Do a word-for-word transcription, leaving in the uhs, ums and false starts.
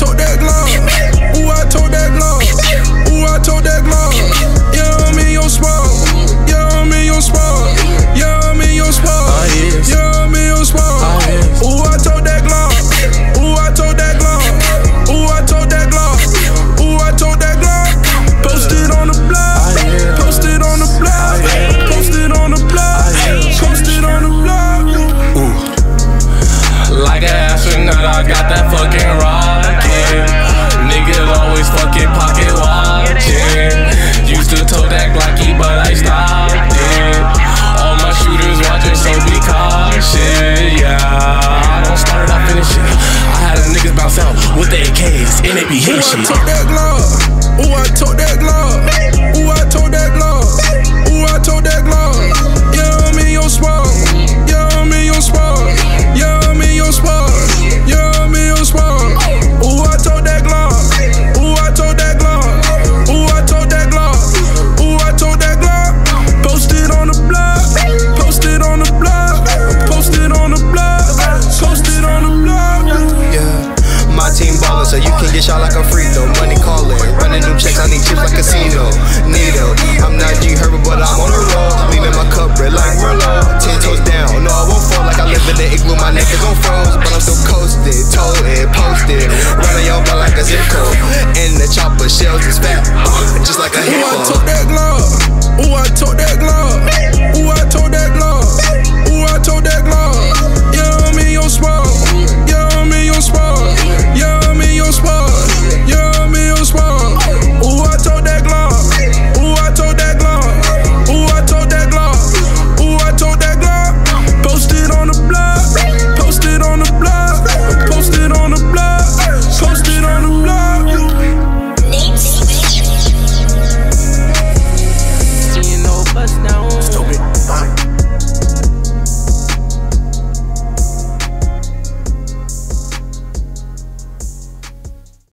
tote that glove. Ooh, I tote that glove. Ooh, I tote that glove. Yeah, I'm in your spot. Yeah, I'm in your spot. Yeah, I'm in your spot. Yeah, I'm in your spot. Ooh, I tote that glove. Ooh, I tote that glove. Ooh, I tote that glove. Ooh, I tote that glove. Posted on the block. Posted on the block. Posted on the block. Posted on the block. Ooh. Like an astronaut, I got that fucking rocket. Niggas always fucking pocket watching. Used to tote that Glocky, but I stopped it. All my shooters watching, so be cautious. Yeah, I don't start it, I finish it. I had them niggas bounce out with the A Ks, and they be hitting shit. Ooh, I tote that glove. Ooh, I tote that glove.